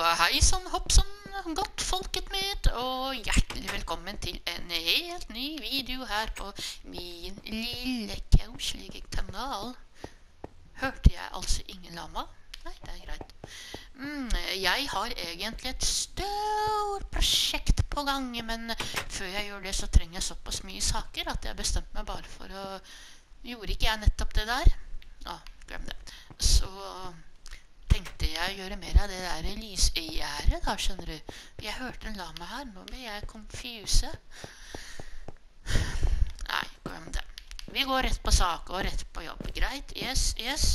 hei sann, hopp sann, godt folket mitt, og hjertelig velkommen til en helt ny video her på min lille kauslige kanal. Hørte jeg altså ingen lama? Nei, det er greit. Jeg har egentlig et stort prosjekt på gang, men før jeg gjør det så trenger jeg såpass mye saker at jeg bestemte meg bare for å... Gjorde ikke jeg nettopp det der? Glem det. Så tenkte jeg å gjøre mer av det der lysgjerdet da, skjønner du. Jeg hørte en lama her, nå ble jeg confuse. Nei, glem det. Vi går rett på sak og rett på jobb. Greit, yes.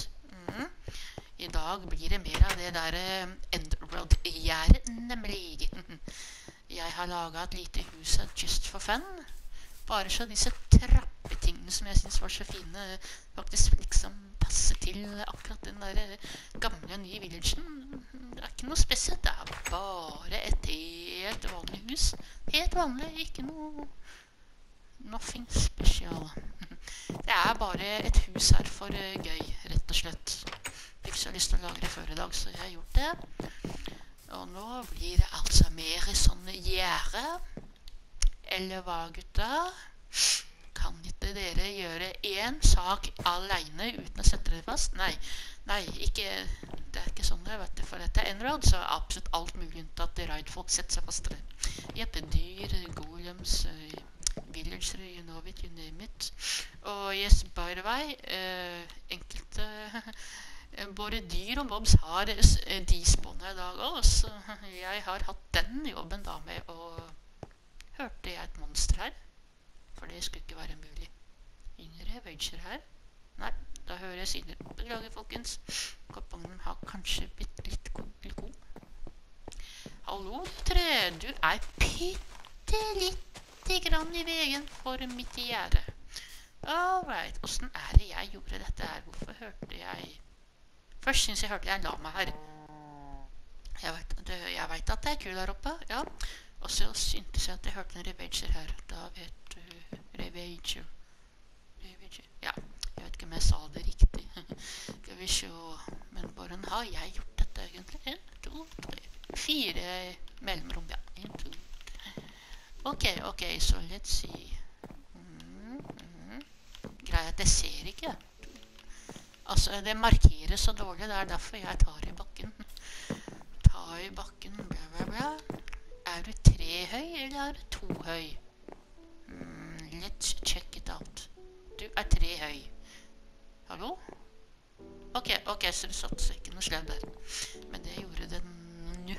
I dag blir det mer av det der Endroad-gjerdet, nemlig. Jeg har laget et lite hus her just for fun. Bare så disse trappetingene som jeg synes var så fine, faktisk liksom passer til akkurat den der gamle nye villagen. Det er ikke noe spesielt, det er bare et helt vanlig hus. Helt vanlig, ikke noe... Nothing special. Det er bare et hus her for gøy, rett og slett. Fikk så lyst til å lage det før i dag, så jeg har gjort det. Og nå blir det altså mer sånn gjerde. Eller hva, gutta? Kan ikke dere gjøre en sak alene uten å sette dere fast? Nei, ikke, det er ikke sånn det, vet du. For dette er Enroad, så er absolutt alt mulig unntatt raid-folk setter seg fast. Dyr, golems, villager, you know it, you name it. Og yes, by the way, enkelte... Både dyr og mobs har despawnet i dag også, så jeg har hatt den jobben da med å... Hørte jeg et monster her? For det skulle ikke være mulig. Ingen ravager her? Nei, da hører jeg siden. Beklager, folkens. Koppangen har kanskje blitt litt god. Hallo, tre. Du er litt grann i veien for mitt gjerde. Alright, hvordan er det jeg gjorde dette her? Hvorfor hørte jeg... Først synes jeg hørte jeg en lama her. Jeg vet at det er kul der oppe, ja. Og så syntes jeg at jeg hørte en ravager her. Da vet du, ravager. Ja, jeg vet ikke om jeg sa det riktig. Skal vi se. Men hvordan har jeg gjort dette egentlig? 1, 2, 3, 4 mellomrom, ja. 1, 2, 3. Ok, så let's see. Greier at jeg ser ikke. Altså, det markerer så dårlig. Det er derfor jeg tar i bakken. Bla bla bla. Er du 3 høy, eller er du 2 høy? Let's check it out. Du er 3 høy. Hallo? Ok, så det satt seg ikke noe sledd der. Men det gjorde det nå.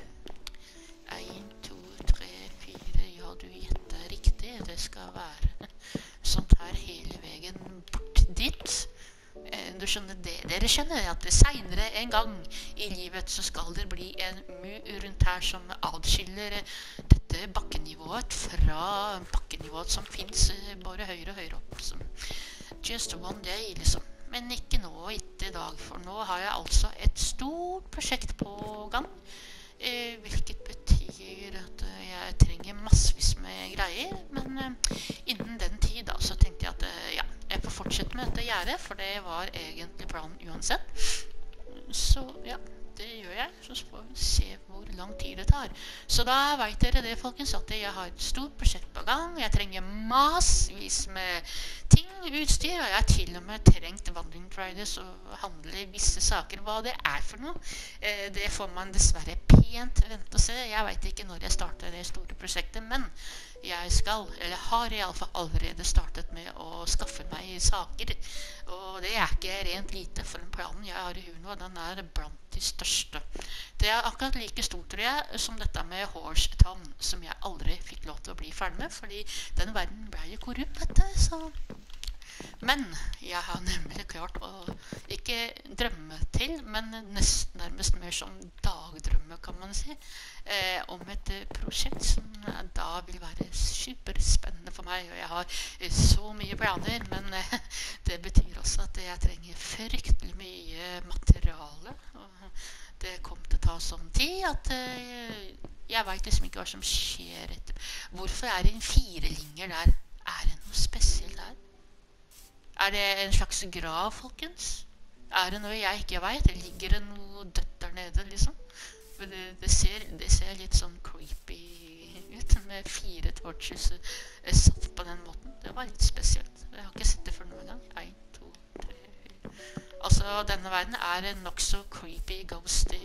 1, 2, 3, 4, ja, du gjetter riktig. Det skal være sånt her hele veien bort dit. Du skjønner det. Dere skjønner at senere en gang i livet så skal det bli en mur rundt her som adskiller dette bakkenivået fra bakkenivået som finnes bare høyere og høyere opp. Så just one day, liksom. Men ikke nå, ikke i dag, for nå har jeg altså et stort prosjekt på gang. Hvilket betyr at jeg trenger massevis med greier, men innen den tid da, så tenkte jeg at jeg får fortsette med dette gjerdet, for det var egentlig planen uansett. Så ja, det gjør jeg, så får vi se hvor lang tid det tar. Så da vet dere det, folkens, at jeg har et stort prosjekt på gang. Jeg trenger massevis med ting, utstyr, og jeg har til og med trengt Wandering Traders og handle visse saker. Hva det er for noe, det får man dessverre pent vente og se. Jeg vet ikke når jeg starter det store prosjektet, men jeg har i alle fall allerede startet med å skaffe meg saker, og det er ikke rent lite, for den planen jeg har i huet nå, den er blant de største. Det er akkurat like stort, tror jeg, som dette med Horse Town, som jeg aldri fikk lov til å bli ferdig med, fordi den verden ble jo korrupt, vet du, så... Men jeg har nemlig klart å ikke drømme til, men nærmest mer som dagdrømme, kan man si, om et prosjekt som da vil være superspennende for meg. Og jeg har så mye planer, men det betyr også at jeg trenger fryktelig mye materiale. Og det kommer til å ta sånn tid at jeg vet liksom ikke hva som skjer etter. Hvorfor er det en 4-linjer der? Er det noe spesielt der? Er det en slags grav, folkens? Er det noe jeg ikke vet? Ligger det noe dødt der nede, liksom? Det ser litt sånn creepy ut, med 4 torches satt på den måten. Det var litt spesielt. Jeg har ikke sett det før noen gang. 1, 2, 3, 4. Altså, denne verden er nokså creepy, ghosty,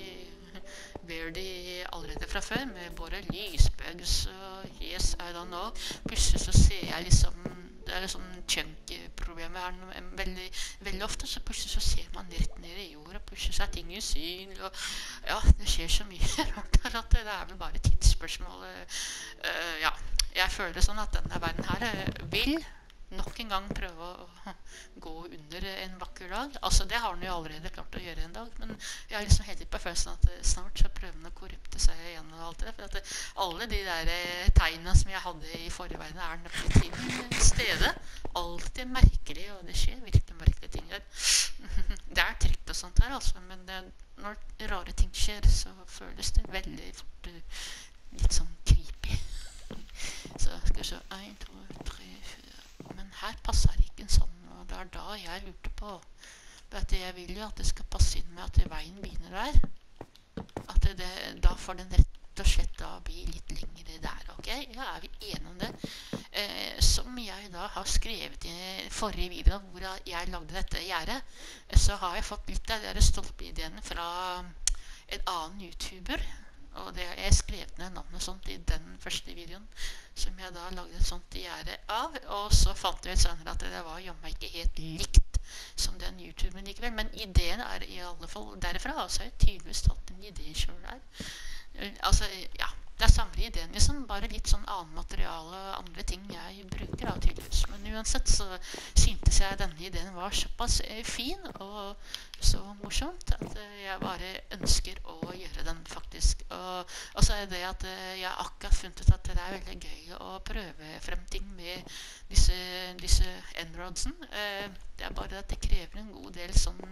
weirdy allerede fra før, med både lysbugs og yes, I don't know. Plutselig så ser jeg liksom det er sånn chunk-problemer her veldig, veldig ofte, så plutselig så ser man rett ned i jorda, plutselig så er ting usynlig, og ja, det skjer så mye rart her at det er vel bare tidsspørsmål. Ja, jeg føler sånn at denne verden her vil nok en gang prøve å gå under en vakker dag. Altså, det har den jo allerede klart å gjøre en dag, men jeg har liksom helt litt på følelsen at snart så prøver den å korrupte seg igjen og alt det, for at alle de der tegnene som jeg hadde i forrige verden er nok til stede. Alltid merkelig, og det skjer virkelig merkelige ting her. Det er trygt og sånt her, altså, men når rare ting skjer, så føles det veldig fort litt sånn creepy. Så skal vi se, 1, 2, 3, 4. Men her passer ikke en sånn, og det er da jeg lurte på. At jeg vil jo at det skal passe inn med at veien begynner der. At da får den rett og slett da bli litt lengre der, ok? Ja, er vi enige om det? Som jeg da har skrevet i forrige video hvor jeg lagde dette gjerdet, så har jeg fått litt av de stolpeideene fra en annen YouTuber. Og jeg skrev ned navnet sånt i den første videoen som jeg da lagde et sånt gjerde av. Og så fant jeg senere at det var jammen ikke helt likt som den YouTuben likevel. Men ideen er i alle fall derfra. Altså jeg har tydeligvis tatt en idé selv der. Altså, ja, det er samme ideen, liksom, bare litt sånn annen materiale og andre ting jeg bruker da, tydeligvis. Men uansett så syntes jeg denne ideen var såpass fin og så morsomt at jeg bare ønsker å gjøre den faktisk. Og så er det at jeg akkurat funnet ut at det er veldig gøy å prøve frem ting med disse N-rodsen. Det er bare at det krever en god del sånn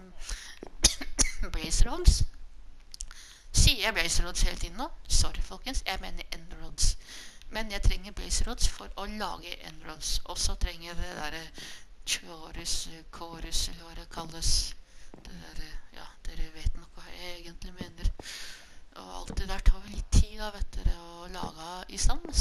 blaze rods. Sier jeg blaze rods hele tiden nå? Sorry folkens, jeg mener N-rods. Men jeg trenger blaze rods for å lage N-rods. Og så trenger jeg det der chorus, eller hva det kalles. Det der, ja, dere vet nok hva jeg egentlig mener. Og alt det der tar vel litt tid da, vet dere, å lage i stand.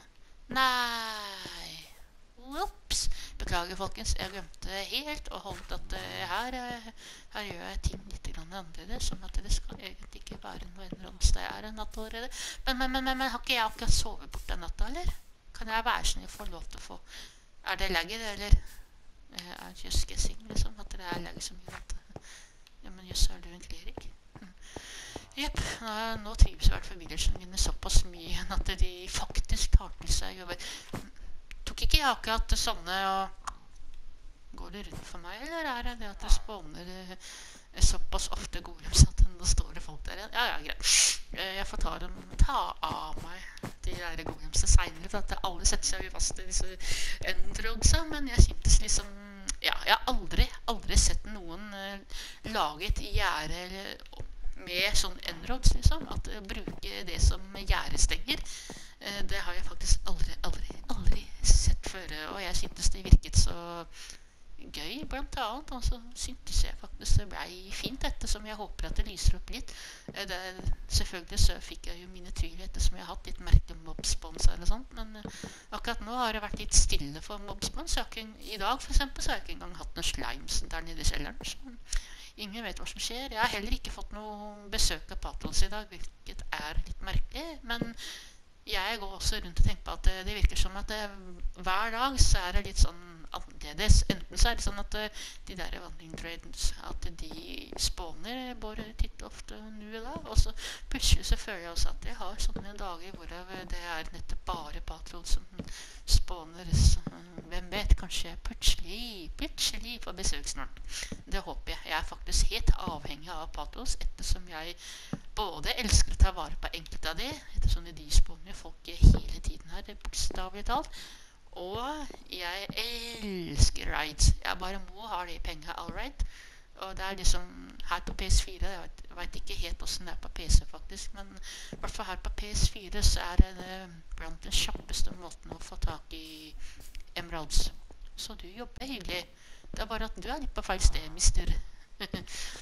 Nei. Whoops. Beklager folkens, jeg glemte helt og holdt at her gjør jeg ting litt annerledes, sånn at det skal egentlig ikke være noe N-rods. Det er en natt allerede. Men har ikke jeg akkurat sovet bort den natta, eller? Kan jeg være sånn jeg får lov til å få? Er det lagget, eller? Er just guessing, liksom, at det er lagget som gjør at ja, men just er du en klerik. Jepp, nå trives i hvert fall villagerne mine såpass mye at de faktisk tar til seg jobber. Tok ikke jeg akkurat sånne, og går det rundt for meg, eller er det at det spåner såpass ofte golems at nå står det folk der igjen? Ja, greit. Jeg får ta av meg de der golemsene senere, for at alle setter seg jo fast i disse N-rodsa, men jeg syntes liksom, ja, jeg har aldri sett noen laget gjerde med sånn N-rods, liksom, at bruke det som gjerdestenger. Det har jeg faktisk aldri sett før, og jeg syntes det virket så gøy, blant annet, og så syntes jeg faktisk det ble fint ettersom jeg håper at det lyser opp litt. Selvfølgelig så fikk jeg jo mine tvil ettersom jeg har hatt litt merkelig mobspons eller sånt, men akkurat nå har det vært litt stille for mobspons. I dag for eksempel så har jeg ikke engang hatt noen slimes der nede i kjelleren, så ingen vet hva som skjer. Jeg har heller ikke fått noe besøk av Patros i dag, hvilket er litt merkelig, men jeg går også rundt og tenker på at det virker som at hver dag så er det litt sånn annerledes. Enten så er det sånn at de der vandring trades, at de spåner både titt og ofte nå i dag, og så plutselig så føler jeg også at jeg har sånne dager hvor det er nettopp bare Patros som spåner. Hvem vet, kanskje jeg plutselig får besøk snart. Det håper jeg. Jeg er faktisk helt avhengig av Patros, ettersom jeg både elsker å ta vare på enkelte av det, ettersom de spåner folk hele tiden her, bokstavelig talt, og jeg elsker raids. Jeg bare må ha de pengene, all right. Og det er liksom her på PS4, jeg vet ikke helt hvordan det er på PC faktisk, men i hvert fall her på PS4 så er det blant den kjappeste måten å få tak i emeralds. Så du jobber hyggelig. Det er bare at du er litt på feil sted, mister.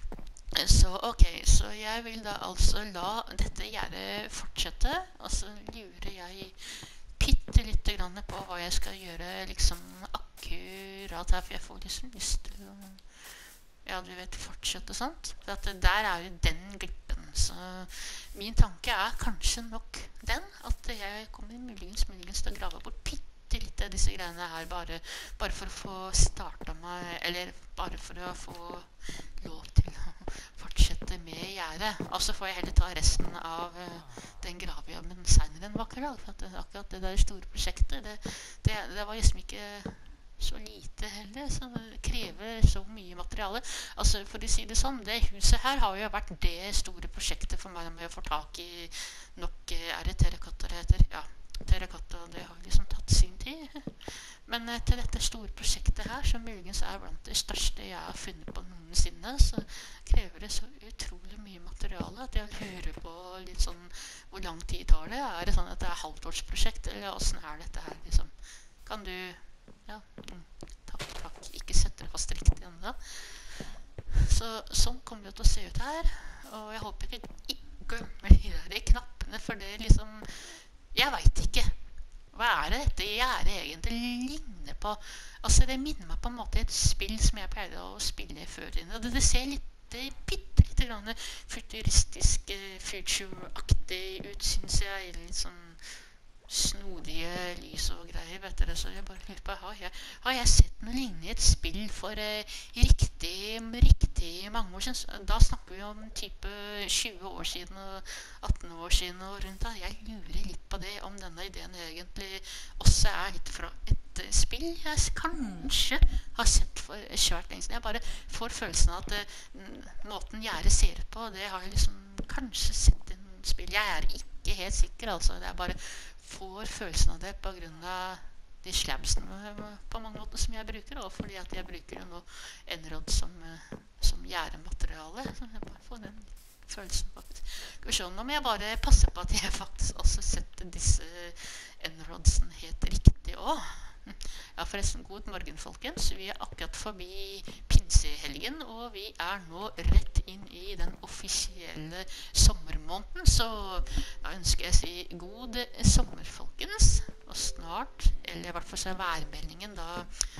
Så ok, så jeg vil da altså la dette gjerdet fortsette, og så lurer jeg bitte lite grann på hva jeg skal gjøre liksom akkurat her, for jeg får liksom lyst til å, ja, du vet, fortsette, sant? For at der er jo den glippen, så min tanke er kanskje nok den, at jeg kommer muligens til å grave bort bitte litt av disse greiene her, bare for å få starta meg, eller bare for å få lov til å fortsette med gjerdet. Og så får jeg heller ta resten av den gravejobben senere en vakker dag, for at akkurat det der store prosjektet, det var liksom ikke så lite heller, så det krever så mye materiale. Altså, for å si det sånn, det huset her har jo vært det store prosjektet for meg med å få tak i nok, er det terrakotta det heter? Ja, terrakotta, det har liksom tatt sin tid. Men til dette store prosjektet her, som muligens er blant det største jeg har funnet på noensinne, så krever det så utrolig mye materiale at jeg lurer på litt sånn, hvor lang tid tar det? Er det sånn at det er halvårsprosjekt, eller hvordan er dette her, liksom? Kan du... Ja, takk. Ikke sette det fast riktig enda. Så sånn kommer det til å se ut her. Og jeg håper ikke glemmer de der knappene, for det liksom... Jeg vet ikke. Hva er det dette gjerdet egentlig ligner på? Altså, det minner meg på en måte et spill som jeg pleide å spille før. Det ser litt, bitte litt grann futuristisk, future-aktig ut, synes jeg. Litt sånn snodige lys og greier, vet dere, så jeg bare lurer på, har jeg sett noe lignende i et spill for riktig mange år siden? Da snakker vi om type 20 år siden og 18 år siden og rundt da. Jeg lurer litt på det, om denne ideen egentlig også er litt fra et spill jeg kanskje har sett for svært lenge siden. Jeg bare får følelsen av at måten gjerdet ser ut på, det har jeg liksom kanskje sett i en spill. Jeg er ikke helt sikker, altså. Det er bare får følelsen av det på grunn av de slabsene på mange måter som jeg bruker, og fordi at jeg bruker nå Enrod som gjæremateriale. Så jeg bare får den følelsen faktisk. Skal vi se, nå må jeg bare passe på at jeg faktisk også setter disse Enrodsen helt riktig også. Ja, forresten, god morgen, folkens. Vi er akkurat forbi pinsehelgen, og vi er nå rett inn i den offisielle sommermåneden. Så da ønsker jeg å si god sommer, folkens. Og snart, eller i hvert fall så er værmeldingen da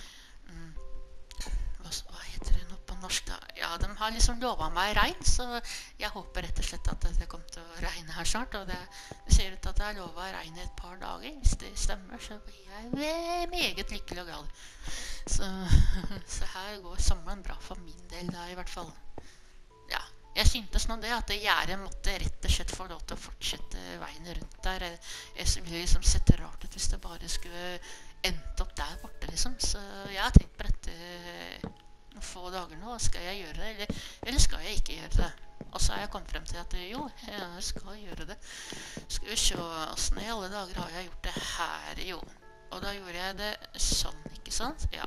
hva heter det nå på norsk da? Ja, de har liksom lovet meg regn, så jeg håper rett og slett at det kommer til å regne her snart, og det ser ut til at jeg har lovet regn i et par dager. Hvis det stemmer, så blir jeg meget lykkelig og glad. Så her går sommeren bra for min del da, i hvert fall. Ja, jeg syntes nå det at det gjerdet måtte rett og slett få lov til å fortsette veien rundt der. Jeg ville liksom sett rart ut hvis det bare skulle endt opp der borte, liksom. Så jeg har tenkt på dette noen få dager nå. Skal jeg gjøre det, eller skal jeg ikke gjøre det? Og så har jeg kommet frem til at jo, jeg skal gjøre det. Skal vi se, hvordan i alle dager har jeg gjort det her, jo. Og da gjorde jeg det sånn, ikke sant? Ja.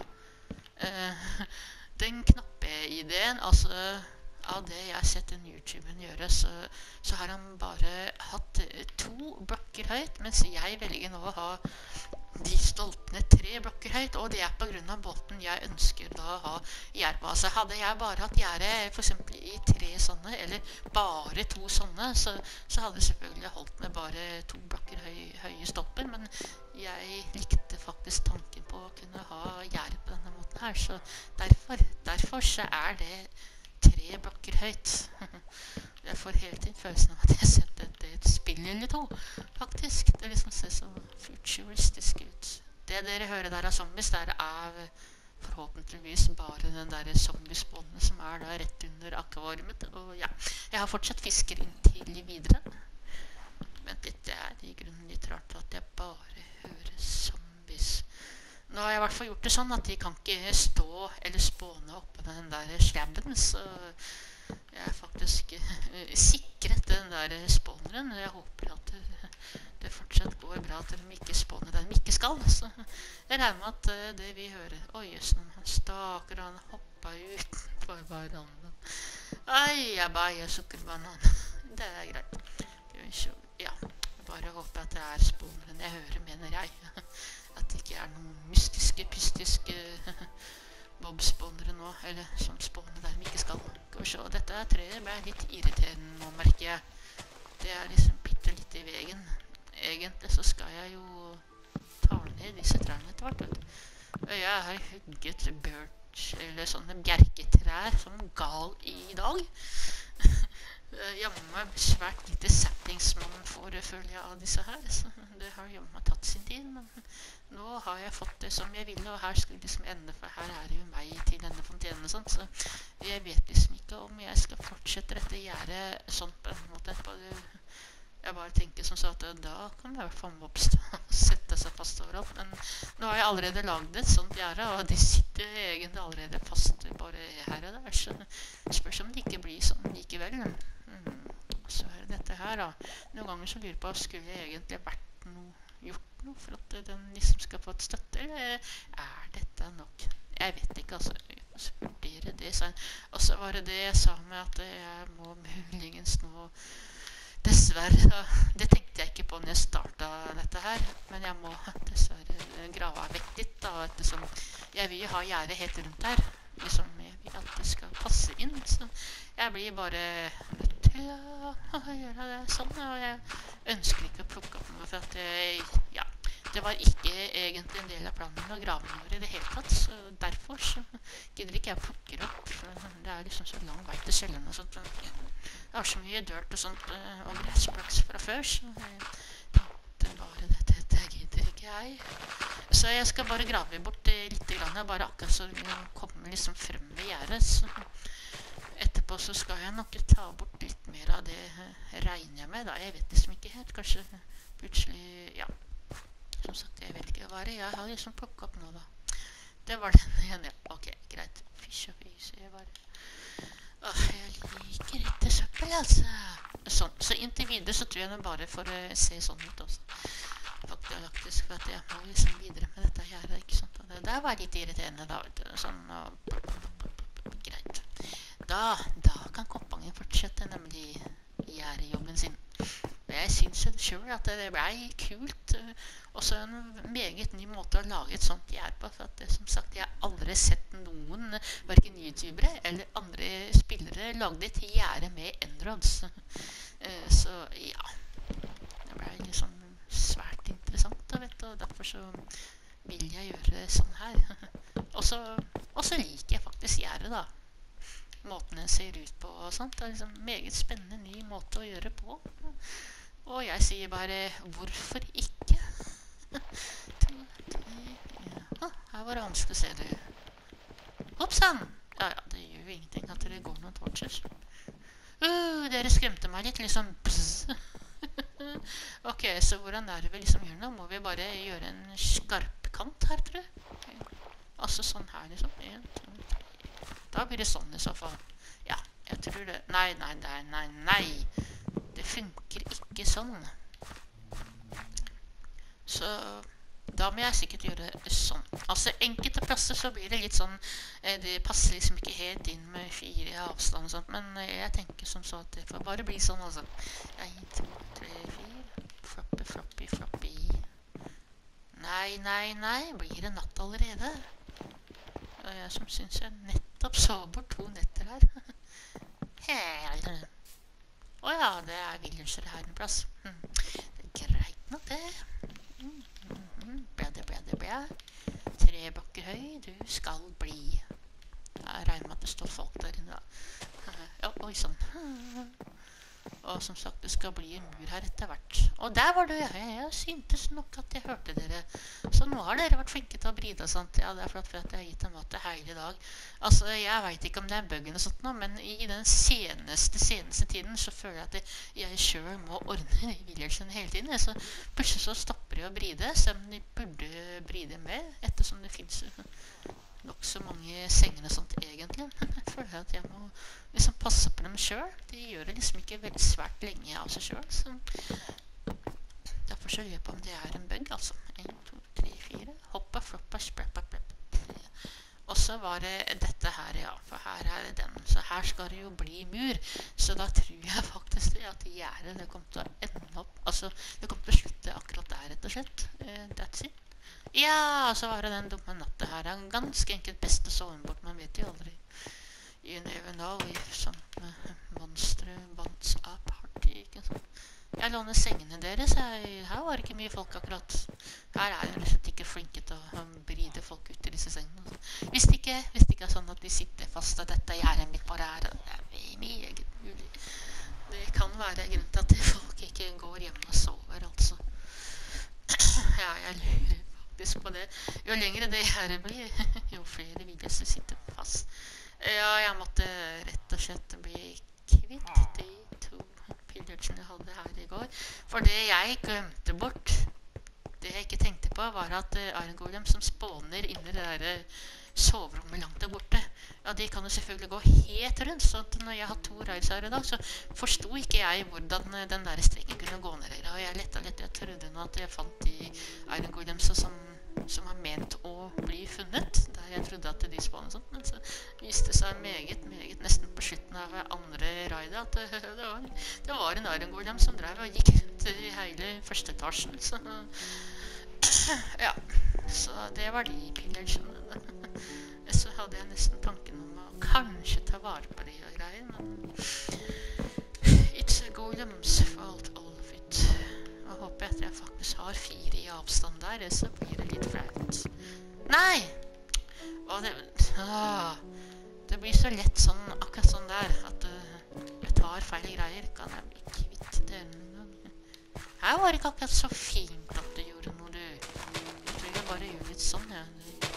Den knappe-ideen, altså av det jeg har sett en YouTuber gjøre, så har han bare hatt 2 blokker høyt, mens jeg velger nå å ha de stolpene 3 blokker høyt, og det er på grunn av båten jeg ønsker da å ha gjerdet. Hadde jeg bare hatt gjerdet for eksempel i 3 sånne, eller bare 2 sånne, så hadde det selvfølgelig holdt med bare 2 blokker høye stolper, men jeg likte faktisk tanken på å kunne ha gjerdet på denne måten her, så derfor så er det 3 blokker høyt. Jeg får hele tiden følelsen av at jeg setter et spill eller 2, faktisk. Det liksom ser så futuristisk ut. Det dere hører der av zombies, der er forhåpentligvis bare den der zombiespånen som er da rett under akvariumet. Og ja, jeg har fortsatt fisker inntil videre. Vent litt, det er i grunnen litt rart at jeg bare hører zombies. Nå har jeg i hvert fall gjort det sånn at de kan ikke stå eller spåne oppe den der slabben, så jeg er faktisk sikret den der spåneren, og jeg håper at det fortsatt går bra at de ikke spåner der de ikke skal. Så jeg regner med at det vi hører... Oi, jøss, han staker, han hoppa utenfor verandaen. Ai, sukkerbanan. Det er greit. Ja, jeg bare håper at det er spåneren jeg hører, mener jeg. At det ikke er noen mystiske mobspånere nå, eller som spåner der vi ikke skal. Skal vi se, dette treet ble litt irriterende nå, merker jeg. Det liksom bitte litt i veien. Egentlig så skal jeg jo ta ned disse trærne etter hvert, vet du. Jeg har hugget birch, eller sånne bjerketrær som gal i dag. Jammen meg svært lite settings man får, føler jeg, av disse her. Så det har jammen meg tatt sin tid, men nå har jeg fått det som jeg ville, og her skal det liksom ende, for her det jo meg til denne fontenen og sånt, så jeg vet liksom ikke om jeg skal fortsette dette gjerdet sånn på en måte etterpå. Jeg bare tenker som så at da kan det i hvert fall oppstå og sette seg fast overalt, men nå har jeg allerede laget et sånt gjerde, og de sitter egentlig allerede fast bare her og der, så spørs om det ikke blir sånn likevel. Så det dette her da. Noen ganger så lurer jeg på, skulle jeg egentlig gjort noe for at den liksom skal få et støtte, eller dette nok? Jeg vet ikke, altså. Så vurdere det, sa jeg. Og så var det det jeg sa med at jeg må muligens nå, dessverre, da. Det tenkte jeg ikke på når jeg startet dette her, men jeg må dessverre grave vekk litt, da, ettersom jeg vil ha gjerdet helt rundt her. Liksom, jeg vil at det skal passe inn, så jeg blir bare nødt til å gjøre det sånn, og jeg ønsker ikke å plukke opp noe, for at ja, det var ikke egentlig en del av planen å grave noe i det hele tatt, så derfor så gidder ikke jeg plukker opp, for det liksom så lang vei til kjelleren og sånt. Jeg har så mye dirt og sånt, og gressplaks fra før, så jeg tenkte bare dette gidder ikke jeg. Så jeg skal bare grave bort litt grann, bare akkurat så det kommer liksom frem ved gjerdet, så etterpå så skal jeg nok ta bort litt mer av det, regner jeg med, da. Jeg vet liksom ikke helt, kanskje plutselig, ja. Som sagt, jeg vet ikke hva det er. Jeg har liksom plukket opp nå, da. Det var den igjen, ja. Ok, greit. Fysj og fys, jeg bare... jeg liker ikke søppel, altså. Sånn, så inntil videre så tror jeg den bare får se sånn ut også. Faktisk, for at jeg må liksom videre med dette gjerdet, ikke sant? Og det der var litt irriterende, da, vet du. Sånn, og... greit. Da kan kompanjen fortsette, nemlig gjerdejobben sin. Jeg synes selv at det ble kult, også en meget ny måte å lage et sånt gjerde på, for at som sagt, jeg har aldri sett noen, hverken youtubere eller andre spillere, lagde et gjerde med Enrods. Så ja, det ble liksom svært interessant, vet du, og derfor så vil jeg gjøre det sånn her. Og så liker jeg faktisk gjerdet, da. Måten den ser ut på og sånt, det liksom meget spennende ny måte å gjøre på. Og jeg sier bare, hvorfor ikke? Her var det vanskelig å se det. Hoppsann! Ja, det gjør jo ingenting at det går noen torches. Dere skremte meg litt, liksom. Ok, så hvordan er det vi liksom gjør nå? Må vi bare gjøre en skarp kant her, tror jeg? Altså sånn her, liksom. 1, 2, 3. Da blir det sånn i så fall. Ja, jeg tror det. Nei. Det funker ikke sånn. Så da må jeg sikkert gjøre sånn. Altså enkelte plasser så blir det litt sånn, det passer liksom ikke helt inn med 4 avstand og sånt, men jeg tenker som så at det får bare bli sånn, altså. 1, 2, 3, 4. Floppy. Nei. Blir det natt allerede? Og jeg som synes jeg nettopp så bort 2 netter her. Åja, det er villager her en plass. Det er greit nok det. Bla. 3 bakker høy, du skal bli. Jeg regner med at det står folk der inne da. Ja, oi sånn. Og som sagt, det skal bli en mur her etter hvert. Og der var det, jeg syntes nok at jeg hørte dere. Så nå har dere vært flinke til å bride og sånt. Ja, det er flott for at jeg har gitt dem mat hele dag. Altså, jeg vet ikke om det er buggen og sånt nå, men i den seneste tiden så føler jeg at jeg selv må ordne villagen hele tiden. Så plutselig så stopper de å bride, som de burde bride med, ettersom det finnes nok så mange senger og sånt egentlig. Jeg føler at jeg må liksom passe på dem selv. De gjør det liksom ikke veldig svært lenge av seg selv, så derfor så lurer jeg på om det er en bug, altså. 1, 2, 3, 4. Hoppa, floppa, spreppa, pleppa. Og så var det dette her, ja, for her er det den. Så her skal det jo bli mur. Så da tror jeg faktisk det at gjerdet, det kommer til å ende opp, altså det kommer til å slutte akkurat der, rett og slett. That's it. Ja, så var det den dumme natta her. Det er ganske enkelt best å sove bort. Man vet jo aldri. You never know if sånn monstre wants a party, ikke sant? Jeg låner sengene deres. Her var det ikke mye folk akkurat. Her er de slett ikke flinke til å bride folk ut i disse sengene. Altså. Hvis det ikke er sånn at de sitter fast, og dette gjerdet mitt bare er meget mulig. Det kan være grunn til at folk ikke går hjem og sover, altså. Ja, jeg lurer faktisk på det. Jo lengre det her blir, jo flere vil jeg sitte fast. Ja, jeg måtte rett og slett bli kvitt de 2 pillagene jeg hadde her i går. For det jeg glemte bort, det jeg ikke tenkte på, var at Iron Golem som spåner inne i det der soverommet langt der borte, ja, de kan jo selvfølgelig gå helt rundt. Så når jeg har 2 raids her i dag, så forstod ikke jeg hvordan den der streken kunne gå ned der. Og jeg lette, jeg trodde nå at jeg fant de Iron Golems som var ment å bli funnet, der jeg trodde at de spånet sånt, men så viste det seg meget, nesten på slutten av andre raidet, at det var en Iron Golem som drev og gikk rundt i hele første etasjen, så ja, så det var de pillagene. Så hadde jeg nesten tanken om å kanskje ta vare på de og greier, men it's a golem's fault, all of it. Og håper jeg at jeg faktisk har 4 i avstand der, så blir det litt flaut. Nei! Og det blir så lett sånn, akkurat sånn der, at jeg tar feil greier. Kan jeg bli kvitt det en gang? Her var det ikke akkurat så fint at du gjorde noe, du. Jeg tror jeg bare gjorde litt sånn, ja.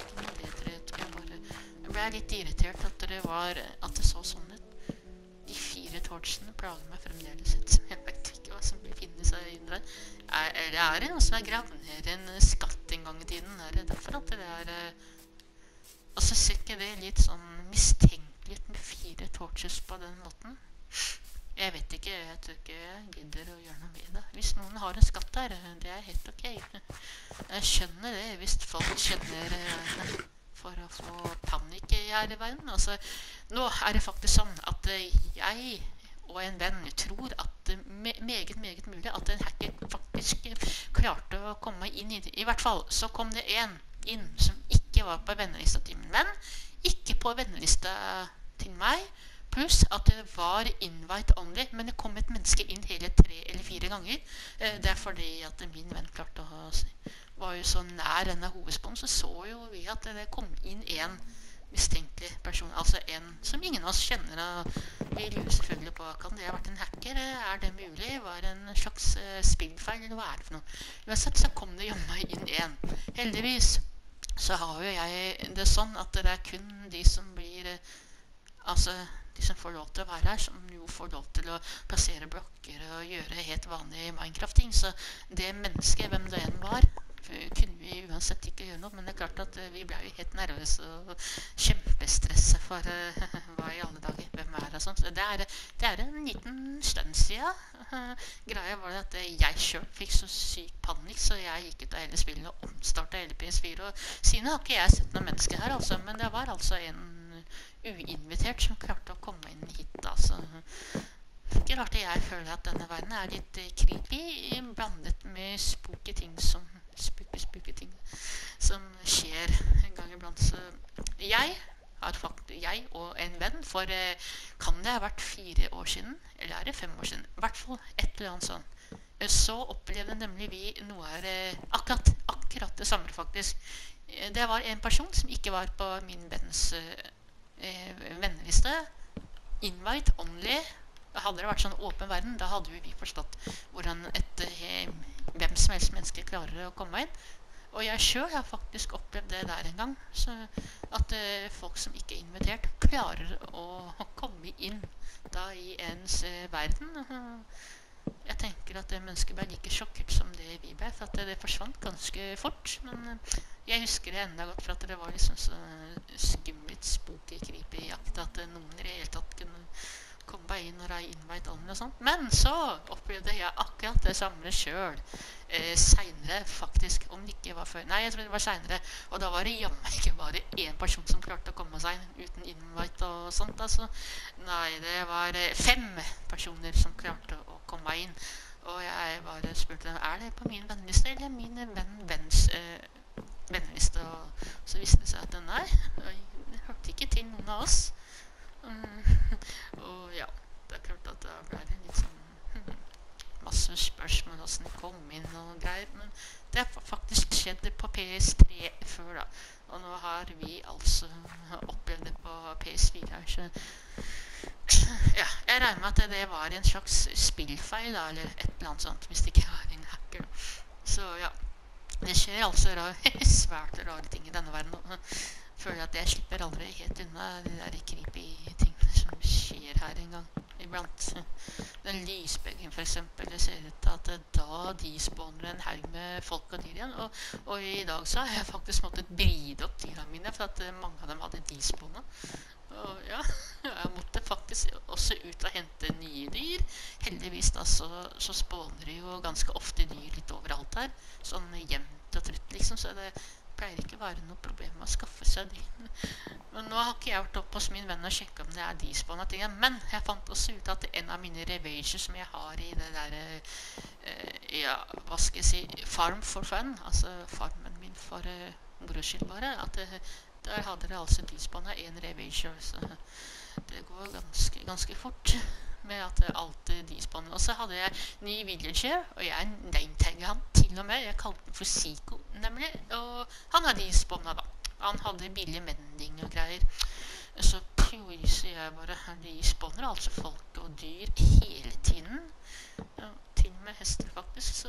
Jeg ble litt irritert at det så sånn ut. De 4 torchene plager meg fremdeles et, som jeg vet ikke hva som vil finne seg under her. Eller er det noe som er gravd ned en skatt en gang i tiden? Er det derfor at det er... Og så ser ikke det litt sånn mistenkelig ut med 4 torches på den måten? Jeg vet ikke, jeg tror ikke jeg gidder å gjøre noe med det. Hvis noen har en skatt der, det er helt ok. Jeg skjønner det, hvis folk skjønner for å få panikk her i verden. Altså, nå er det faktisk sånn at jeg og en venn tror at det meget mulig at en hacker faktisk klarte å komme inn i hvert fall så kom det en inn som ikke var på vennelista til min venn, ikke på vennelista til meg, pluss at det var invite only, men det kom et menneske inn hele 3 eller 4 ganger. Det er fordi at min venn klarte å var jo så nær denne hovedspånen, så jo vi at det kom inn en mistenkelig person, altså en som ingen av oss kjenner, og vi lurer selvfølgelig på, kan det ha vært en hacker, er det mulig, var det en slags spillfeil, eller hva er det for noe? Uansett så kom det jammen inn en. Heldigvis så har jo jeg det sånn at det er kun de som blir, altså de som får lov til å være her, som jo får lov til å plassere blokker og gjøre helt vanlige Minecraft-ting, så det mennesket, hvem det enn var, kunne vi uansett ikke gjøre noe, men det er klart at vi ble jo helt nervøse og kjempestresset for hva i alle dager, hvem er det og sånt. Det er en liten stund siden. Greia var at jeg selv fikk så syk panikk, så jeg gikk ut av hele spillet og omstartet hele PS4, og siden har ikke jeg sett noen mennesker her, altså, men det var altså en uinvitert som klarte å komme inn hit, altså. Ikke rart jeg føler at denne verden er litt creepy, blandet med spooky ting som skjer en gang iblant. Så jeg og en venn, for kan det ha vært 4 år siden, eller er det 5 år siden? I hvert fall et eller annet sånn. Så opplevde nemlig vi noe akkurat det samme faktisk. Det var en person som ikke var på min venns venneliste. Invite only. Hadde det vært sånn åpen verden, da hadde vi forstått hvordan hvem som helst menneske klarer å komme inn. Og jeg selv har faktisk opplevd det der en gang, så at folk som ikke er invitert klarer å komme inn da i ens verden. Jeg tenker at det mennesket ble like sjokkert som det vi ble, for at det forsvant ganske fort. Men jeg husker det enda godt, for at det var liksom så skummelt, spooky, creepy jakt, at noen i det hele tatt kunne komme bare inn når jeg invite only og sånt. Men så opplevde jeg akkurat det samme selv senere faktisk, om det ikke var før. Nei, jeg tror det var senere, og da var det jammen ikke bare en person som klarte å komme seg uten invite og sånt, altså. Nei, det var 5 personer som klarte å komme inn, og jeg bare spurte dem, er det på min vennliste eller min venns venneliste, og så viste det seg at nei, jeg hørte ikke til noen av oss. Og ja, det klart at det ble litt sånn masse spørsmål hvordan det kom inn og greier, men det har faktisk skjedd på PS3 før da, og nå har vi altså opplevd det på PS4 her, så ja, jeg regner med at det var en slags spillfeil da, eller et eller annet sånt, hvis det ikke var en hacker da. Så ja, det skjer altså svært rare ting i denne verden, og føler at jeg slipper aldri helt unna de der creepy tingene som skjer her en gang. Iblant den lysbeggen for eksempel, det ser ut til at da de spawner en haug med folk og dyr igjen, og i dag så har jeg faktisk måttet bride opp dyra mine, for at mange av dem hadde despawnet. Og ja, jeg måtte faktisk også ut og hente nye dyr. Heldigvis da så spawner det jo ganske ofte dyr litt overalt her, sånn jevnt og trutt liksom, så det pleier ikke å være noe problem med å skaffe seg dyr. Men nå har ikke jeg vært opp hos min venn og sjekket om det er despawnet ting, men jeg fant også ut at en av mine revager som jeg har i det der, ja, hva skal jeg si, farm for fun, altså farmen min for moro skyld bare, at der hadde det altså despawnet en revager, så det går ganske fort med at alt despawnet. Og så hadde jeg ny villager, og jeg nametagget han til og med, jeg kalte den for Siko nemlig, og han har despawnet da. Han hadde billig mending og greier. Så plutselig jeg bare, de spawner altså folk og dyr hele tiden. Ja, til og med hester faktisk, så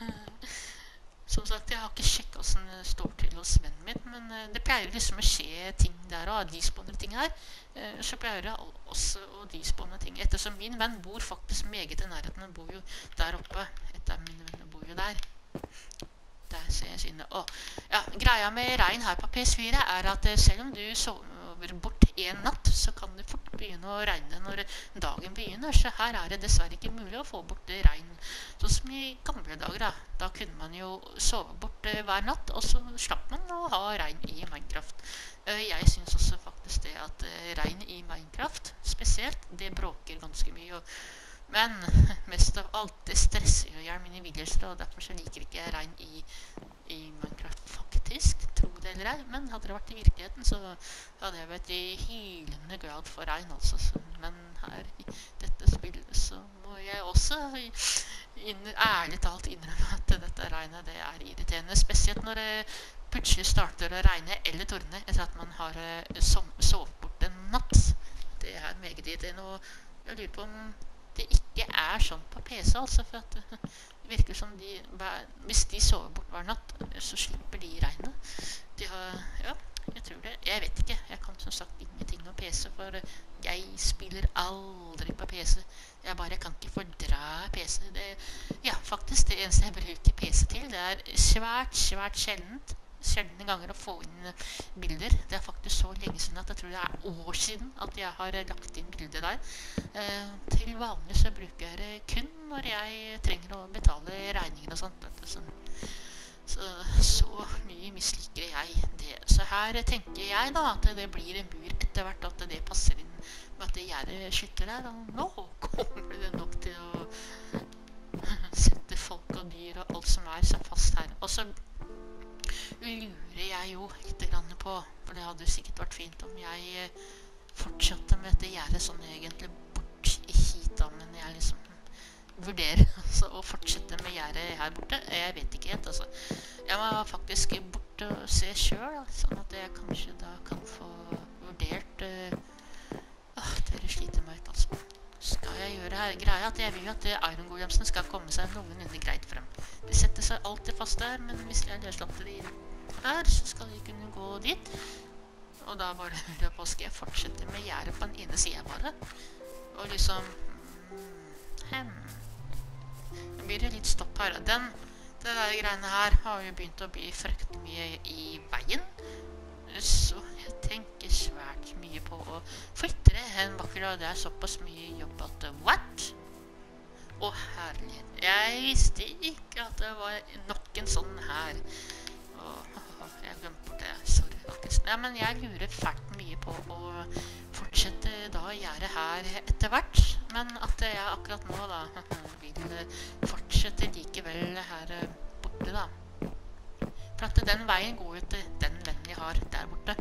som sagt, jeg har ikke sjekket hvordan det står til hos vennen min, men det pleier liksom å skje ting der, og despawner ting her, så pleier det også å despawne ting, ettersom min venn bor faktisk meget i nærheten, han bor jo der oppe, et av mine venner bor jo der. Der ser jeg sine. Ja, greia med regn her på PS4 er at selv om du sover bort en natt, så kan det fort begynne å regne når dagen begynner, så her er det dessverre ikke mulig å få bort regn. Sånn som i gamle dager da kunne man jo sove bort hver natt, og så slapp man å ha regn i Minecraft. Jeg synes også faktisk det at regn i Minecraft, spesielt, det bråker ganske mye, men mest av alt, det stresser jo gjerne mine villagere, og derfor så liker ikke jeg regn i Minecraft faktisk, tro det eller ei, men hadde det vært i virkeligheten, så hadde jeg vært i hylende glad for regn, altså. Men her i dette spillet så må jeg også ærlig talt innrømme at dette regnet, det er irriterende, spesielt når det plutselig starter å regne eller tordne etter at man har sovet bort en natt. Det er meget irriterende, og jeg lurer på om det ikke er sånn på PC, altså, for at det virker som hvis de sover bort hver natt, så slipper de regnet. Ja, jeg tror det. Jeg vet ikke. Jeg kan som sagt ingenting om PC, for jeg spiller aldri på PC. Jeg kan ikke fordra PC. Ja, faktisk det eneste jeg bruker PC til, det er svært sjeldne ganger å få inn bilder. Det er faktisk så lenge siden at jeg tror det er år siden at jeg har lagt inn bilder der. Til vanlig så bruker jeg det kun når jeg trenger å betale regninger og sånt. Så mye misliker jeg det. Så her tenker jeg da at det blir en mur etter hvert, at det passer inn med at det gjerdet slutter der. Og nå kommer det nok til å sette folk og dyr og alt som er så fast her. Og så lurer jeg jo litt på, for det hadde sikkert vært fint om jeg fortsatte med dette gjerdet sånn egentlig bort hit da, men jeg liksom vurderer altså å fortsette med gjerdet her borte. Jeg vet ikke helt, altså. Jeg må faktisk bort og se selv, sånn at jeg kanskje da kan få vurdert dere sliter meg ut, altså. Skal jeg gjøre her greia at jeg vil at Iron Golemsene skal komme seg noenlunde greit frem. De setter seg alltid fast der, men hvis jeg løslater de her, så skal de kunne gå dit. Og da bare lurer jeg på, skal jeg fortsette med gjerdet på den ene siden bare? Og liksom det blir litt stopp her. Det der greiene her har jo begynt å bli fryktelig mye i veien. Så jeg tenker svært mye på å flytte det en vakker dag. Det er såpass mye jobb at what? Å herlighet, jeg visste ikke at det var nok en sånn her. Jeg glemte bort det, sorry faktisk. Ja, men jeg lurer fælt mye på å fortsette da gjøre her etter hvert. Men at jeg akkurat nå da vil fortsette likevel her borte da. For at den veien går jo var der borte.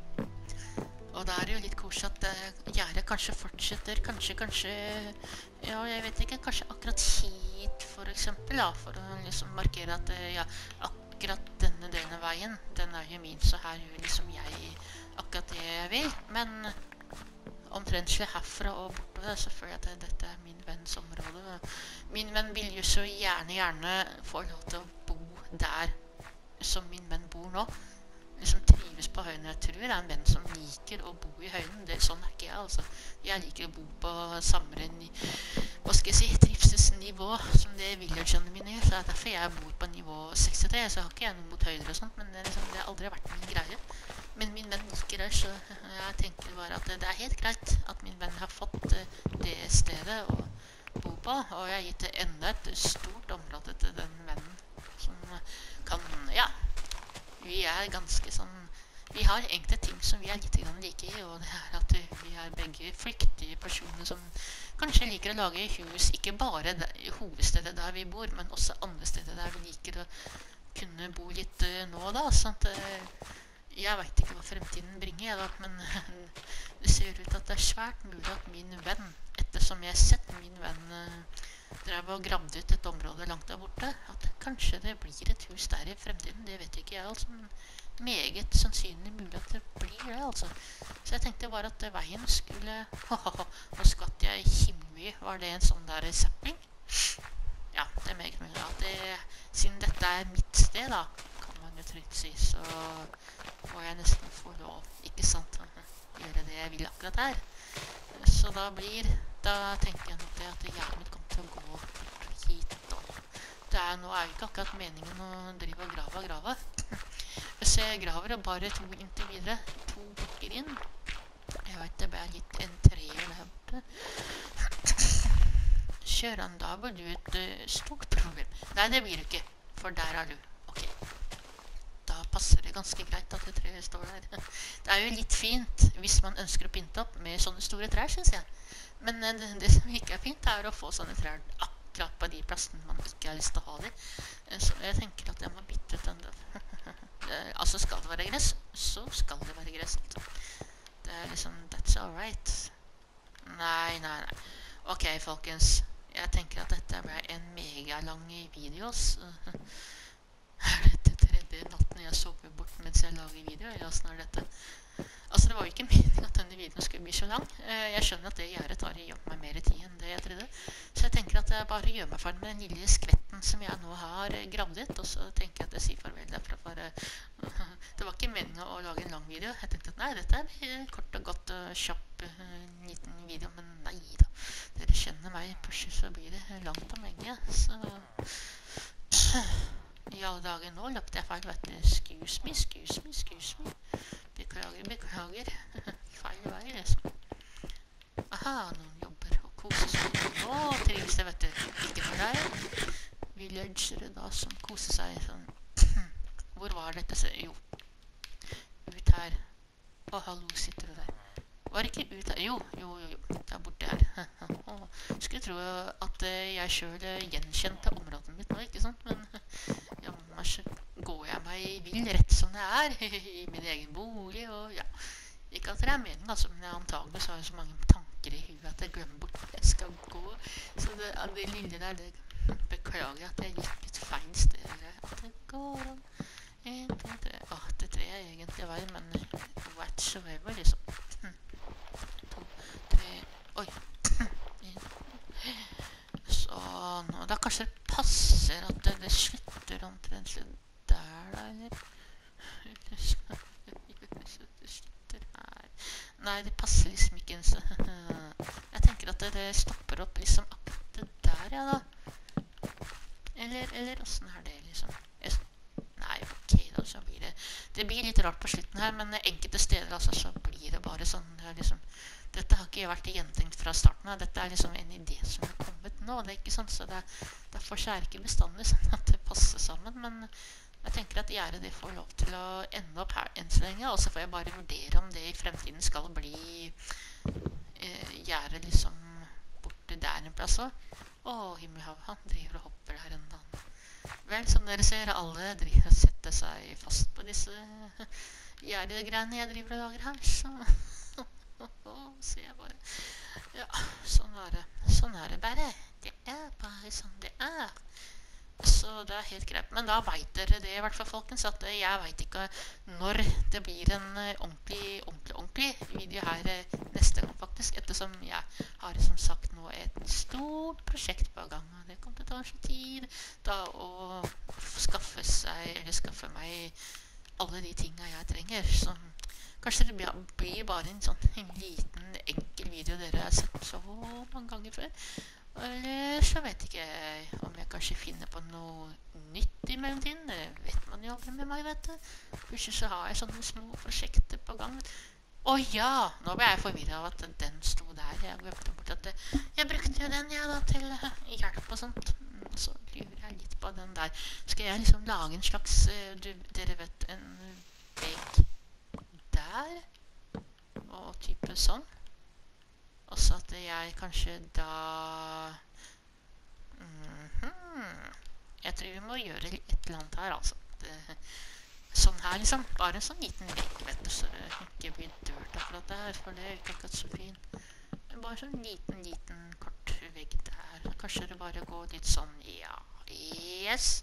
Og da er det jo litt koselig at gjerdet kanskje fortsetter, kanskje, ja, jeg vet ikke, kanskje akkurat hit for eksempel, da, for å liksom markere at, ja, akkurat denne delen av veien, den er jo min, så her gjør liksom jeg akkurat det jeg vil, men omtrentlig herfra og bortover, så føler jeg at dette er min venns område. Min venn vil jo så gjerne få lov til å bo der som min venn bor nå. Liksom trives på høyden. Jeg tror det er en venn som liker å bo i høyden. Sånn er ikke jeg, altså. Jeg liker å bo på samme hva skal jeg si, trivselsnivå som det villagerne mine gjør. Så det er derfor jeg bor på nivå 63, så har ikke jeg noe mot høyder og sånt, men det har aldri vært min greie. Men min venn liker det, så jeg tenker bare at det er helt greit at min venn har fått det stedet å bo på, og jeg har gitt det enda et stort område til den vennen som kan, ja, vi er ganske sånn, vi har egentlig ting som vi er litt like i, og det er at vi er begge flyktige personer som kanskje liker å lage hus, ikke bare i hovedstedet der vi bor, men også andre steder der vi liker å kunne bo litt nå og da, sånn at jeg vet ikke hva fremtiden bringer, da, men det ser ut at det er svært mulig at min venn, ettersom jeg har sett min venn drev og gravde ut et område langt der borte, at kanskje det blir et hus der i fremtiden, det vet ikke jeg, altså, men meget sannsynlig mulig at det blir det, altså. Så jeg tenkte bare at veien skulle, nå skvatt jeg himmelmye, var det en sånn der sapling? Ja, det er meget mulig at siden dette er mitt sted, da, kan man jo trygt si, så må jeg nesten få lov, ikke sant, å gjøre det jeg vil akkurat her. Så da tenker jeg nok det at hjertet mitt kommer til å gå hit da. Nå er jo ikke akkurat meningen å drive og grave. Hvis jeg graver bare 2 inntil videre, 2 blokker inn. Jeg vet det ble litt en treer der borte. Kjører han da blir du et stort problem. Nei, det blir du ikke, for der er du. Ok. Da passer det ganske greit at det treet står der. Det er jo litt fint hvis man ønsker å pynte opp med sånne store trær, synes jeg. Men det som ikke er fint er å få sånne trær akkurat på de plassene man ikke har lyst til å ha det. Så jeg tenker at jeg må bytte ut den der. Altså skal det være gress, så skal det være gress. Det er liksom, that's all right. Nei. Ok, folkens. Jeg tenker at dette ble en megalang video. Er dette tredje natten jeg sover bort mens jeg lager video? Ja, snart dette. Altså, det var jo ikke meningen at denne videoen skulle bli så lang. Jeg skjønner at det gjerdet tar i meg mer tid enn det jeg trodde. Så jeg tenker at jeg bare gjør meg ferdig med den lille skvetten som jeg nå har gravd ut, og så tenker jeg at jeg sier farvel derfra, for det var ikke meningen å lage en lang video. Jeg tenkte at nei, dette er kort og godt og kjapp liten video, men nei da. Dere kjenner meg, plutselig så blir det langt og lenge, så i alle dager nå løpte jeg feil, vet du. Excuse me. Beklager. Feil vei, liksom. Aha, noen jobber og koser seg. Nå trives det, vet du. Ikke for deg. Villagere da, som koser seg sånn. Hvor var dette? Jo. Ut her. Å, hallo, sitter du der? Var ikke ut her? Jo. Der borte her. Skulle tro at jeg selv gjenkjente området mitt nå, ikke sant? Men så går jeg meg vill rett som det er i min egen bolig, og ja, ikke at det er meningen, altså, men antagelig så har jeg så mange tanker i huet at jeg glemmer bort hvor jeg skal gå, så det lille der, det beklager jeg at jeg gikk et feil sted, at det går an, 1, 2, 3, 8, 3 er egentlig vei, men whatsoever, liksom, 2, 3, oi, 1, så nå, da kanskje det passer at det slutter omtrent der da, eller? Det slutter her. Nei, det passer liksom ikke, så jeg tenker at det stopper opp liksom akkurat det der, ja da. Eller hvordan er det liksom? Nei, ok da, så blir det blir litt rart på slutten her, men enkelte steder altså, så blir det bare sånn, det liksom, dette har ikke vært gjentenkt fra starten av, dette er liksom en idé som har kommet nå, det er ikke sånn, så derfor er det ikke bestandig sånn at det passer sammen, men jeg tenker at gjerdet det får lov til å ende opp her enn så lenge, og så får jeg bare vurdere om det i fremtiden skal bli gjerdet liksom borte der en plass også. Himmelhav, han driver og hopper der en annen. Vel, som dere ser, alle driver og setter seg fast på disse gjerdegreiene jeg driver og lager her, så sier jeg bare. Ja, sånn er det. Sånn er det bare. Det er bare sånn det er. Så det er helt greit. Men da vet dere det i hvert fall, folkens, at jeg vet ikke når det blir en ordentlig video her neste gang, faktisk. Ettersom jeg har som sagt nå et stort prosjekt på gang, og det kommer til å ta så tid da å skaffe meg alle de tingene jeg trenger. Så kanskje det blir bare en liten, enkel video dere har sett så mange ganger før. Eller så vet ikke jeg om jeg kanskje finner på noe nytt i mellomtiden. Det vet man jo aldri med meg, vet du. Plutselig så har jeg sånne små prosjekter på gang. Ja, nå ble jeg forvirret av at den sto der. Jeg glemte bort at jeg brukte jo den da, til hjelp og sånt. Så lurer jeg litt på den der. Skal jeg liksom lage en slags, dere vet, en vegg der, og type sånn. Og så at jeg kanskje da jeg tror vi må gjøre et eller annet her, altså. Sånn her, liksom. Bare en sånn liten vegg, vet du, så det ikke blir dørt akkurat der, for det er ikke akkurat så fin. Bare sånn liten, kort vegg der. Kanskje det bare går litt sånn, ja. Yes.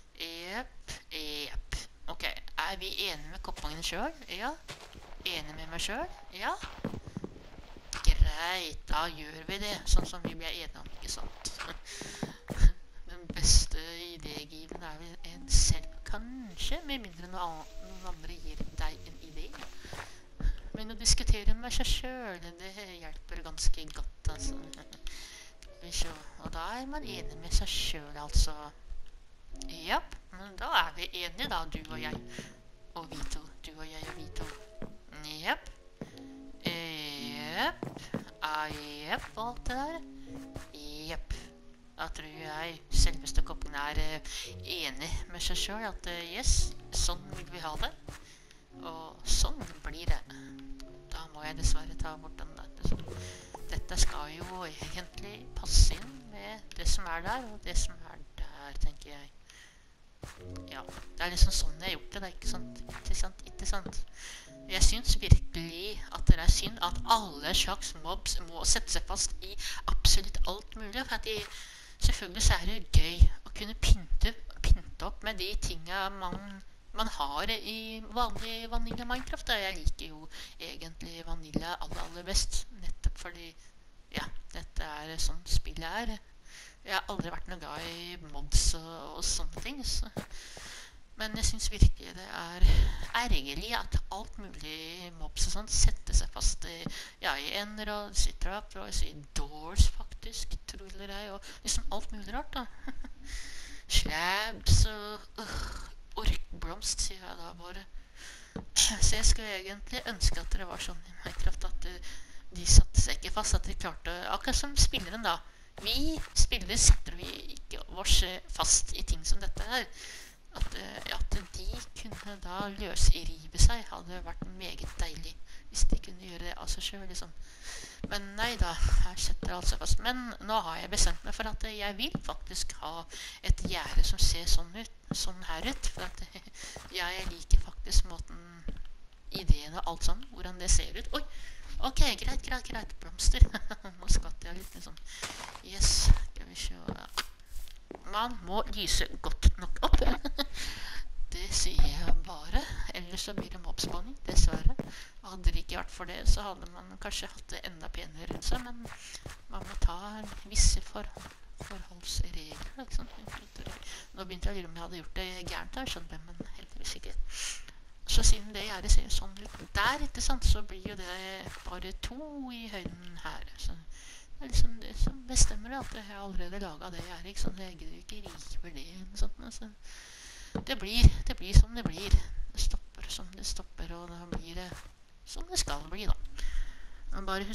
Jepp. Ok, er vi enige med koppangene selv? Ja. Enige med meg selv? Ja. Greit, da gjør vi det, sånn som vi ble enige om, ikke sant? Den beste idégivende er vel en selv, kanskje, med mindre noen andre gir deg en idé. Men å diskutere med seg selv, det hjelper ganske godt, altså. Og da er man enig med seg selv, altså. Japp, men da er vi enige da, du og jeg. Og vi to, du og jeg og vi to. Japp. Jepp, alt det der. Jepp. Da tror jeg selveste koppen er enig med seg selv at yes, sånn vil vi ha det. Og sånn blir det. Da må jeg dessverre ta bort den der. Dette skal jo egentlig passe inn med det som er der, og det som er der, tenker jeg. Ja, det er liksom sånn jeg har gjort det, ikke sant? Ikke sant? Jeg synes virkelig at det er synd at alle slags mobs må sette seg fast i absolutt alt mulig, for at selvfølgelig så er det gøy å kunne pynte opp med de tingene man har i vanlig Vanilla Minecraft. Jeg liker jo egentlig Vanilla aller best, nettopp fordi, ja, dette er sånn spillet er. Jeg har aldri vært noe glad i mods og sånne ting, så. Men jeg synes virkelig det er ergerlig at alt mulig mobs og sånt setter seg fast i ender og trap og i doors faktisk, tror jeg, og liksom alt mulig rart da. Slabs og orkblomst, sier jeg da bare. Så jeg skulle egentlig ønske at det var sånn i Minecraft at de satte seg ikke fast, at de klarte, akkurat som spilleren da. Vi spillere setter vi ikke oss fast i ting som dette her. At de kunne da løsrive seg hadde vært meget deilig hvis de kunne gjøre det av seg selv, liksom. Men nei da, her setter det altså fast. Men nå har jeg bestemt meg for at jeg vil faktisk ha et gjerde som ser sånn her ut, for at jeg liker faktisk måten, ideen og alt sånn, hvordan det ser ut. Oi, ok, greit, blomster. Nå skatter jeg litt, liksom. Yes, skal vi se, ja. Man må lyse godt nok opp. Det sier jeg bare. Ellers så blir det mobspawning, dessverre. Hadde det ikke vært for det, så hadde man kanskje hatt det enda penere rundt seg, men man må ta visse forholdsregler, ikke sant? Nå begynte jeg å lure om jeg hadde gjort det gærent her, skjønner jeg, men heldigvis ikke. Så siden det gjerdet ser sånn ut der, ikke sant, så blir jo det bare 2 i høyden her, så det er liksom det som bestemmer at jeg har allerede laget det gjerdet, ikke sant, jeg gidder ikke rive det, eller sånt, altså. Det blir som det blir. Det stopper som det stopper, og da blir det som det skal bli, da. Men bare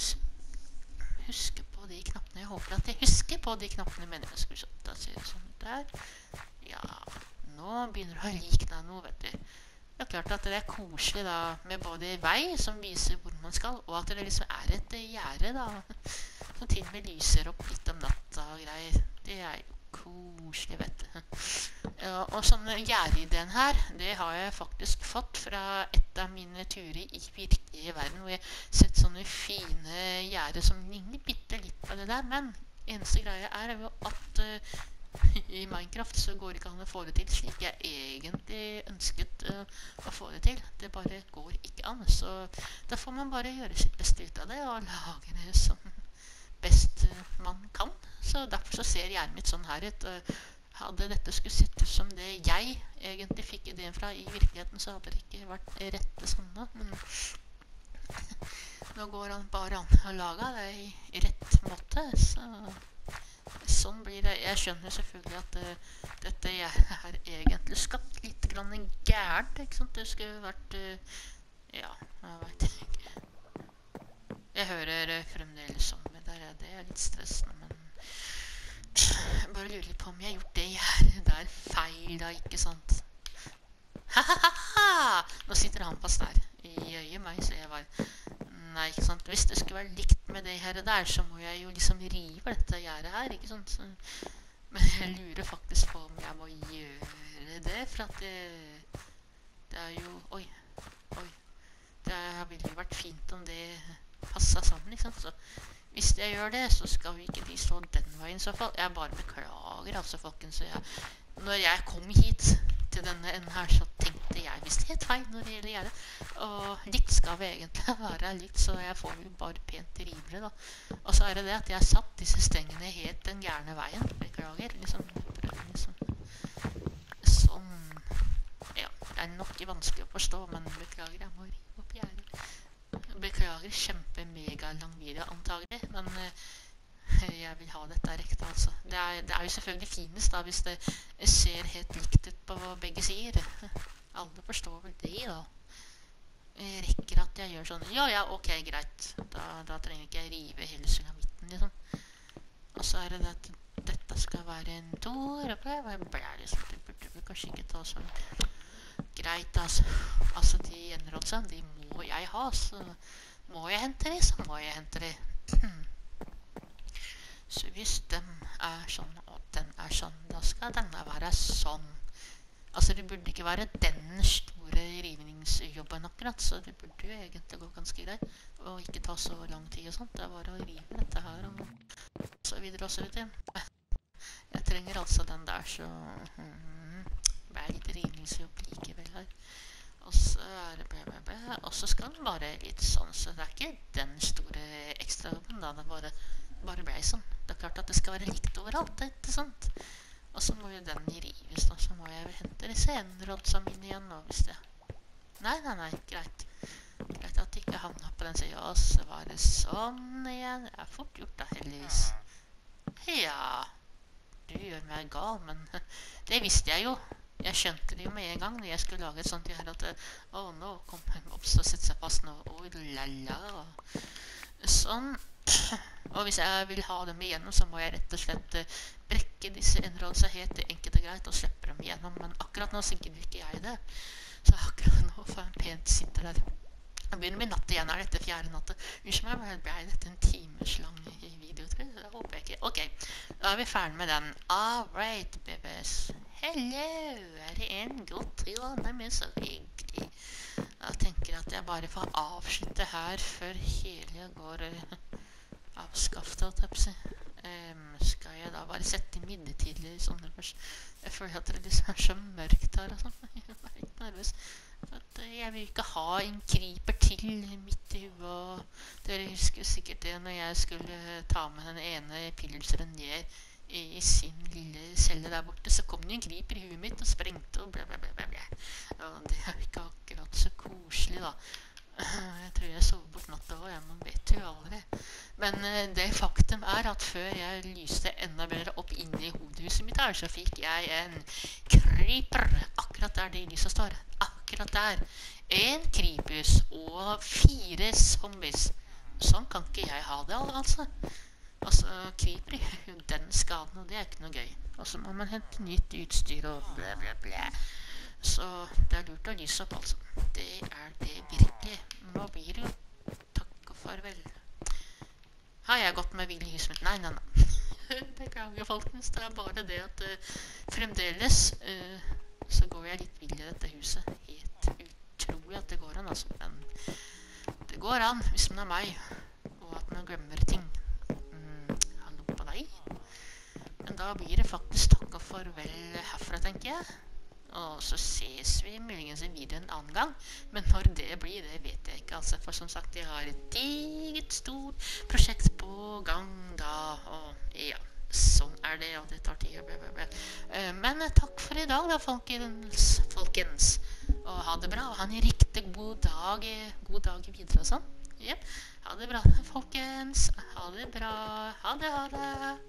huske på de knappene. Jeg håper at jeg husker på de knappene, mener jeg skulle sånn. Da ser det sånn ut der. Ja, nå begynner det å likne noe, vet du. Det er klart at det er koselig da, med både vei som viser hvor man skal, og at det liksom er et gjerde da, som til og med lyser opp litt om natta og greier. Det er jo koselig, vet du. Og sånn gjerdeideen her, det har jeg faktisk fått fra et dette er mine turer i virkelige verden, hvor jeg har sett sånne fine gjerder som ligner bitte litt på det der, men eneste greia er jo at i Minecraft så går det ikke an å få det til slik jeg egentlig ønsket å få det til. Det bare går ikke an, så da får man bare gjøre sitt beste ut av det og lage det som best man kan. Så derfor så ser hjernen mitt sånn her ut. Hadde dette skulle sett ut som det jeg egentlig fikk ideen fra i virkeligheten, så hadde det ikke vært rette sånn da. Men nå går han bare an å lage det i rett måte, så sånn blir det. Jeg skjønner selvfølgelig at dette er egentlig skapt litt grann gærent, ikke sant? Det skulle vært, ja, jeg vet ikke. Jeg hører fremdeles om det der, det er litt stressende, men jeg bare lurer litt på om jeg har gjort det gjerdet der feil da, ikke sant? Ha-ha-ha! Nå sitter han fast der i øyet meg, så jeg bare, nei, ikke sant? Hvis det skulle være likt med det her der, så må jeg jo liksom rive dette gjerdet her, ikke sant? Så, men jeg lurer faktisk på om jeg må gjøre det, for at det er jo, oi, det ville jo vært fint om det passet sammen, ikke sant? Så hvis jeg gjør det, så skal vi ikke de stå den veien i så fall. Jeg bare beklager, altså, folkens. Når jeg kom hit til denne enden her, så tenkte jeg visst helt feil når det gjelder gjerdet. Og likt skal vi egentlig være likt, så jeg får jo bare pent rivere, da. Og så er det det at jeg satt disse stengene helt den gjerne veien. Beklager, liksom. Sånn. Ja, det er nok vanskelig å forstå, men beklager, jeg må rive opp gjerdet. Beklager, kjempe-mega-lang video antagelig, men jeg vil ha dette rekt, altså. Det er jo selvfølgelig finest da, hvis det ser helt likt ut på begge sider. Alle forstår vel det, da. Jeg rekker at jeg gjør sånn, ja, ok, greit. Da trenger ikke jeg rive hele sulamitten, liksom. Og så er det at dette skal være en tor, og det burde vi kanskje ikke ta sånn. Greit, altså. Altså, de enderådsene, de må jeg ha, så må jeg hente det, så må jeg hente det. Så hvis den er sånn, og den er sånn, da skal denne være sånn. Altså, det burde ikke være den store rivningsjobben akkurat, så det burde jo egentlig gå ganske greit, og ikke ta så lang tid og sånt. Det er bare å rive dette her, og så videre og så videre. Jeg trenger altså den der, så det er litt rivningsjobb likevel her. Og så er det og så skal den bare litt sånn, så det er ikke den store ekstra jobben da, den bare ble sånn. Det er klart at det skal være likt overalt, ikke sant? Og så må jo den rives da, så må jeg vel hente disse enderådsa mine igjen nå, hvis det. Nei, greit. Greit at ikke havnet på den siden, og så var det sånn igjen. Det er fort gjort da, heldigvis. Ja, du gjør meg gal, men det visste jeg jo. Jeg skjønte det jo med en gang når jeg skulle lage et sånt gjerde at nå kom han opp og sette seg fast nå, lala. Sånn. Og hvis jeg vil ha dem igjennom, så må jeg rett og slett brekke disse enderådene helt enkelt og greit og slippe dem igjennom, men akkurat nå så gidder ikke jeg det. Så akkurat nå får jeg pent sitte der. Jeg begynner med natt igjen, er dette 4. natt. Unnskyld meg, men ble dette en timeslang video, tror jeg? Det håper jeg ikke. Ok, da er vi ferdig med den. All right, babies. Hello, er det en god til andre med så hyggelig? Jeg tenker at jeg bare får avslutte her før hele går avskaffet, skal jeg da bare sette midlertidig sånn først? Jeg føler at det liksom er så mørkt her og sånn. Jeg er litt nervøs. At jeg vil ikke ha en kryper til midt i huet, og dere husker sikkert det når jeg skulle ta med den ene pilseren ned i sin lille celle der borte, så kom det en kryper i huet mitt og sprengte og blablabla. Og det er ikke akkurat så koselig da. Jeg tror jeg sover bort natta også, man vet jo aldri. Men det faktum er at før jeg lyste enda bedre opp inne i hodehuset mitt her, så fikk jeg en kryper akkurat der det lyset står. Akkurat der. En krypus og 4 zombies. Sånn kan ikke jeg ha det, altså. Altså, kryper i den skaden, og det er ikke noe gøy. Og så må man hente nytt utstyr og bla bla bla. Så det er lurt å lyse opp, altså. Det er det virkelig. Nå blir det jo takk og farvel. Har jeg gått med hvil i huset mitt? Nei. Beklager, folkens. Det er bare det at fremdeles så går jeg litt vill i dette huset. Helt utrolig. tror jeg at det går an, altså. Men det går an hvis man er meg, og at man glemmer ting. Hallo på deg. Men da blir det faktisk takk og farvel herfra, tenker jeg. Og så ses vi muligens i videoen en annen gang. Men når det blir, det vet jeg ikke, altså. For som sagt, jeg har et digert, stort prosjekt på gang da. Og ja, sånn er det, og det tar tid. Men takk for i dag da, folkens. Og ha det bra, og ha en riktig god dag videre og sånn. Ja, ha det bra, folkens. Ha det bra. Ha det, ha det.